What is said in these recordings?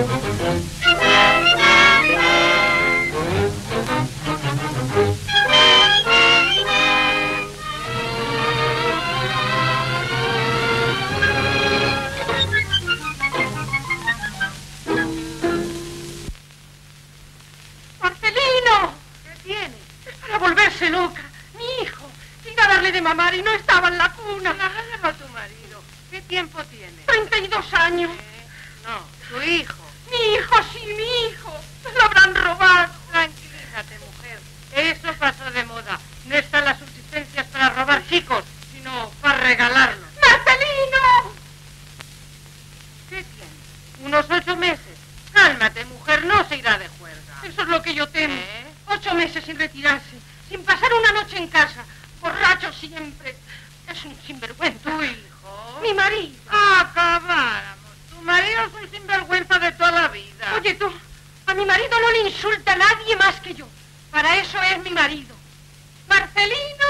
¡Marcelino! ¿Qué tiene? Es para volverse loca. Mi hijo. Iba a darle de mamar y no estaba en la cuna. Agárralo a tu marido. ¿Qué tiempo tiene? 32 años. No, tu hijo. Mi hijo, sí, mi hijo. Me lo habrán robado. Tranquilízate, mujer. Eso pasó de moda. No están las subsistencias para robar chicos, sino para regalarlos. ¡Marcelino! ¿Qué tiene? Unos 8 meses. Cálmate, mujer, no se irá de juerga. Eso es lo que yo temo. 8 meses sin retirarse, sin pasar una noche en casa. Borracho siempre. Es un sinvergüenza. ¿Tu hijo? Mi marido. Acabáramos. Tu marido es un sinvergüenza de toda la vida. Oye tú, a mi marido no le insulta a nadie más que yo. Para eso es mi marido. ¡Marcelino!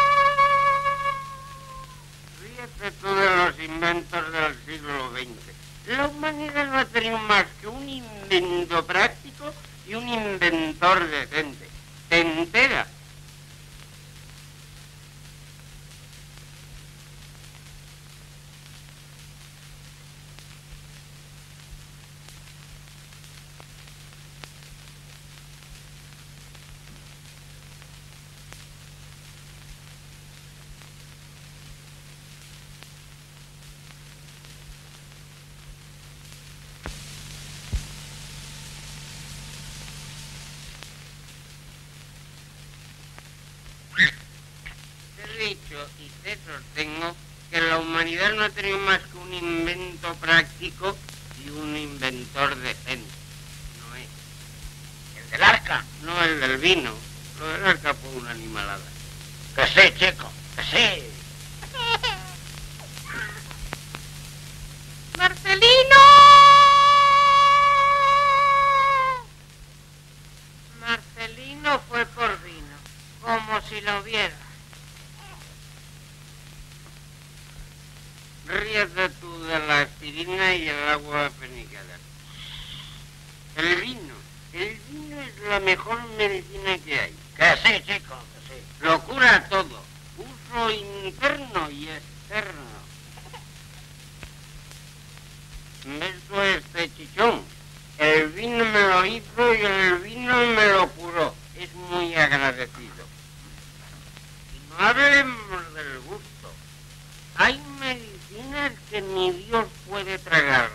Ríete tú de los inventos del siglo XX. La humanidad no ha tenido más que un invento práctico y un inventor decente. ¿Te enteras? Dicho y te sostengo que la humanidad no ha tenido más que un invento práctico y un inventor decente. No es. ¿El del arca? No el del vino. Lo del arca fue una animalada. Que sí, chico, que sí. ¡Marcelino! Marcelino fue por vino, como si lo viera. Ríete tú de la aspirina y el agua fenicada. El vino es la mejor medicina que hay. Que sí, chico, que sí. Lo cura todo. Uso interno y externo. ¿Ves tú este chichón? El vino me lo hizo y el vino me lo curó. Es muy agradecido. Y no hablemos del gusto. Hay medicinas que ni Dios puede tragarlas.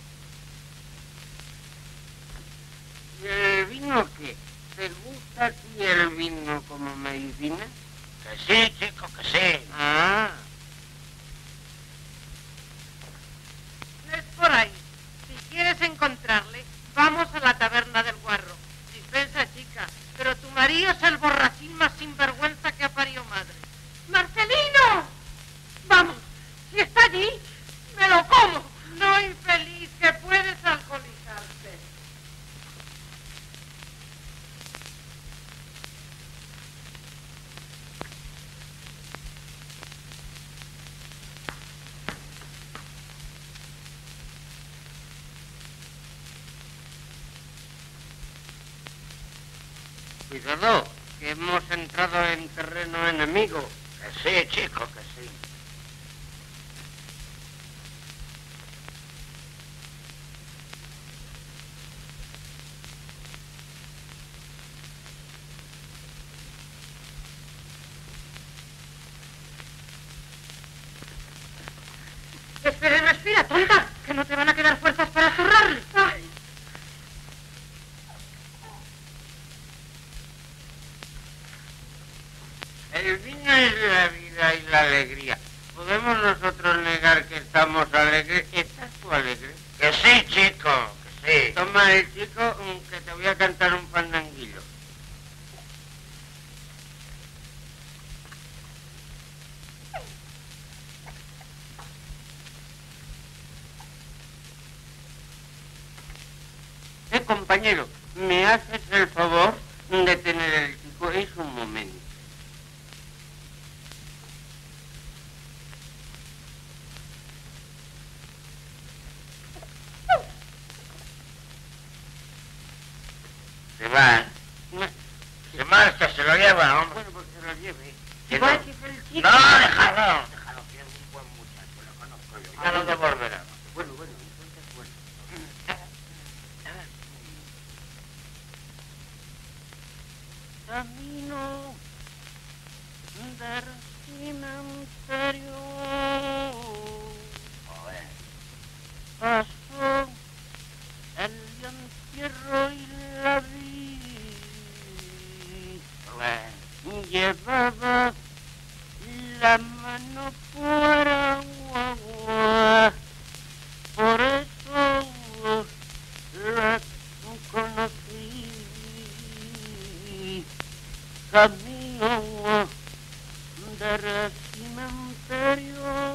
¿Y el vino qué? ¿Te gusta a ti el vino como medicina? Que sí, chico, que sí. Ah. Es por ahí. Si quieres encontrarle, vamos a la taberna del Guarro. Dispensa, chica, pero tu marido es el borrachín más sinvergüenza que ha parido madre. ¡Marcelino! Vamos, si está allí, me lo como. No, infeliz, que puedes alcoholizarte. Cuidado, que hemos entrado en terreno enemigo. Que sí, chico, que sí. Espera, respira, tonta, que no te van a quedar fuerzas para zurrarle. Ay. El vino es la vida y la alegría. ¿Podemos nosotros negar que estamos alegres? ¿Estás tú alegre? Que sí, chico, que sí. Toma el chico, que te voy a cantar un fandanguillo. Compañero, ¿me haces el favor de tener el chico? Es un momento. Se va. Se marcha, se lo lleva, hombre. Bueno, pues se lo lleve. Que Igual no. que es el chico. No, déjalo, que es un buen muchacho, lo conozco yo. Ya lo devolverá. Bueno, entonces bueno. Camino del cementerio. Joder. Pasó el entierro y la vi. Llevaba la mano por agua, por eso la conocí. Camino del cementerio.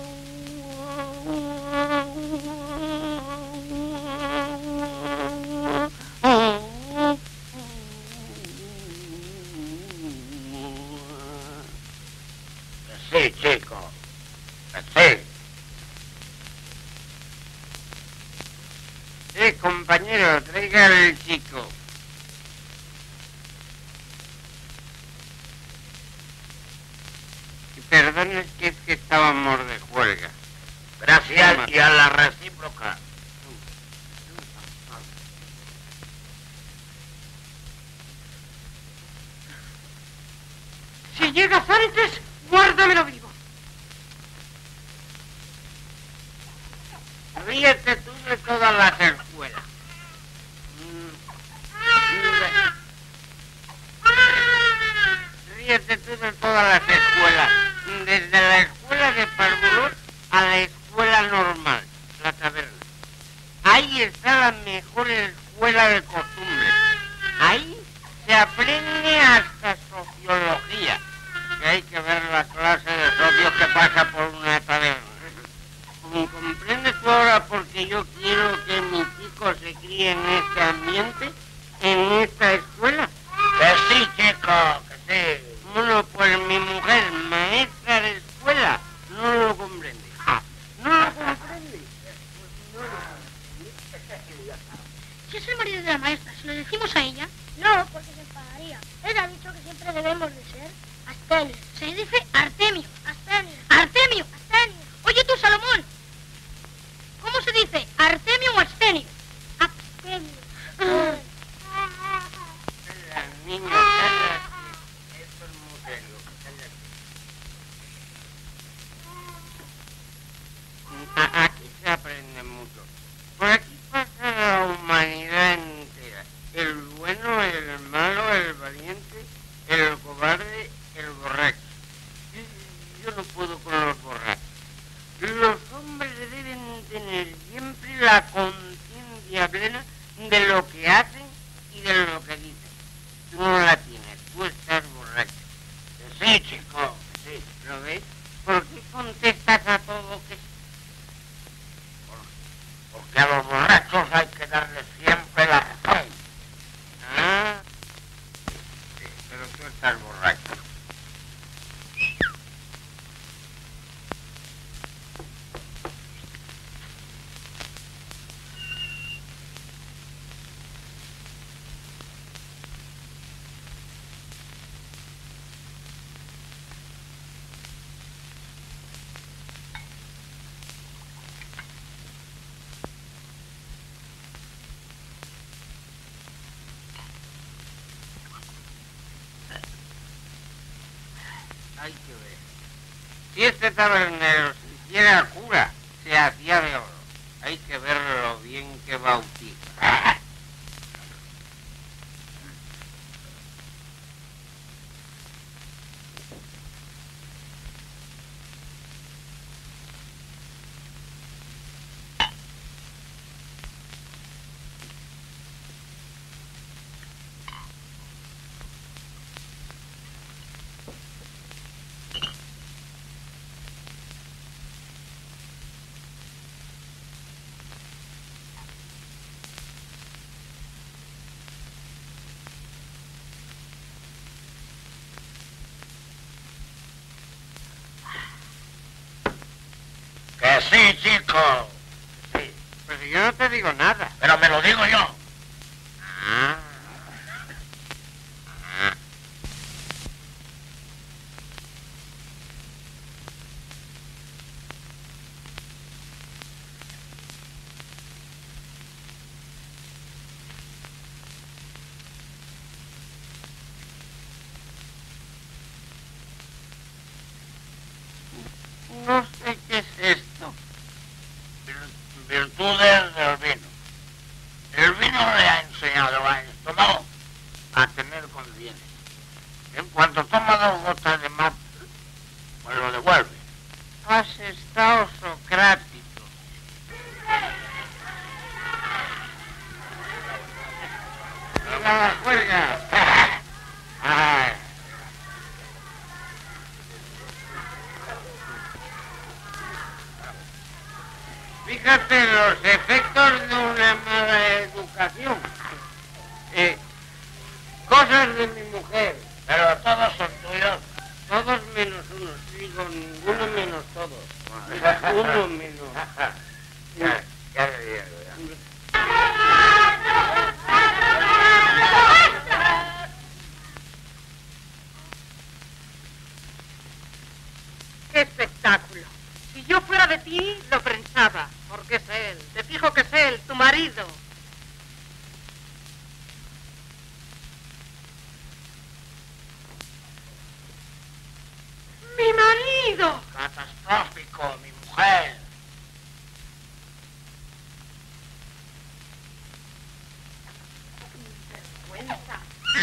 Sí, chico. Sí. Compañero, traiga al chico. Perdón, es que estábamos de huelga. Gracias y a la recíproca. Si llegas antes, guárdamelo vivo. Ríete tú de todas las escuelas. Ríete tú de todas las escuelas. Desde la escuela de Parvulón a la escuela normal, la taberna. Ahí está la mejor escuela de costumbres. Ahí se aprende hasta sociología. Que hay que ver la clase de socios que pasa por una taberna. ¿Comprendes tú ahora porque yo quiero que mi chico se críe en este ambiente, en esta escuela? Que sí, chico, que sí. Bueno, pues mi mujer, maestra de escuela, no lo comprende. ¿No lo comprende? Si es el marido de la maestra, ¿se lo decimos a ella? No, porque se enfadaría. Ella ha dicho que siempre debemos de ser Astenios. Se dice Artemio. Astenios. Artemio. Astenios. Oye tú, Salomón. ¿Cómo se dice? ¿Artemio o Astenio? Abstenio. La niña, cállate. Esto es muy serio, cállate. Aquí se aprende mucho. Por aquí pasa la humanidad entera. El bueno, el malo, el valiente, el cobarde, el borracho. Yo no puedo con los borrachos. Los hombres deben tener siempre la conciencia plena de lo que hacen y de lo que dicen. Tú no la tienes, tú estás borracho. Que sí, chico, que sí. ¿Lo ves? ¿Por qué contestas a todo que sí? Porque a los borrachos hay que darles siempre la razón. Ah, sí, pero tú estás borracho. Hay que ver. Si este tabernero se hiciera cura, se hacía de oro. Hay que ver lo bien que bautiza. Que sí, chico. Sí, pero yo no te digo nada. Pero me lo digo yo. Ah, no le ha enseñado a esto? No, a tener conciencia. En cuanto toma 2 gotas de más, pues lo devuelve. Has estado socrático. ¡Venga la juerga! Ay. Fíjate los efectos de una mala educación. Cosas de mi mujer. Pero todos son tuyos. Todos menos uno. Digo, ninguno menos todos. Uno menos. Ya le digo, ya. ¡Qué espectáculo! Si yo fuera de ti, lo prensaba, porque es él. Te fijo que es él, tu marido. ¡Mi marido! Catastrófico, mi mujer. Vergüenza.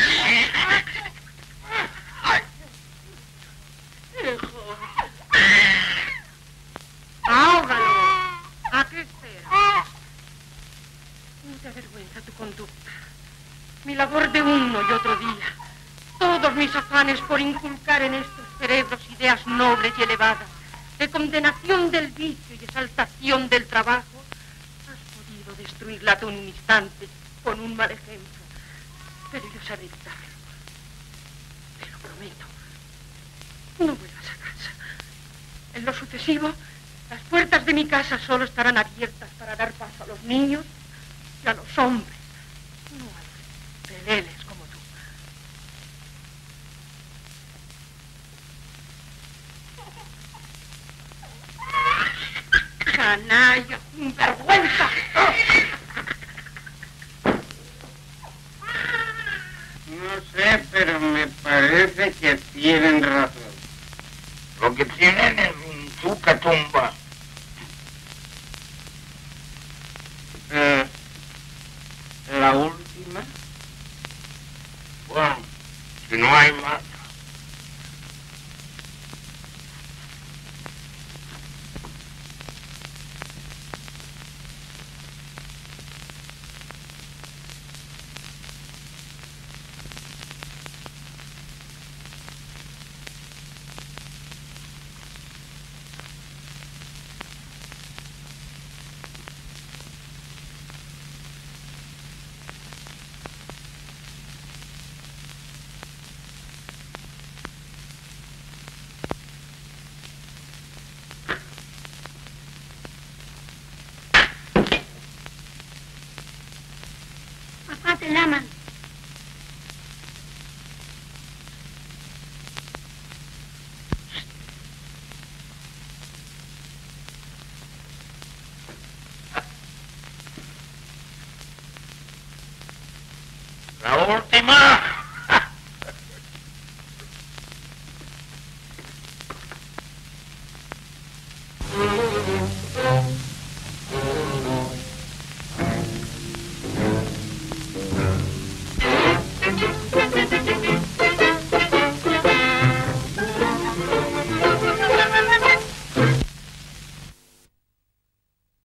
¡Ahógalo! ¿A qué esperas? Mucha vergüenza tu conducta. Mi labor de uno y otro día. Todos mis afanes por inculcar en estos cerebros ideas nobles y elevadas, de condenación del vicio y exaltación del trabajo, has podido destruirla en un instante con un mal ejemplo. Pero yo sabré evitarlo. Te lo prometo. No vuelvas a casa. En lo sucesivo, las puertas de mi casa solo estarán abiertas para dar paso a los niños y a los hombres, no a los peleles como tú. ¡Canalla! ¡Vergüenza! No sé, pero me parece que tienen razón. Lo que tienen es un chucatumba. La última. Bueno, si no hay más. Papá, te llaman. La última.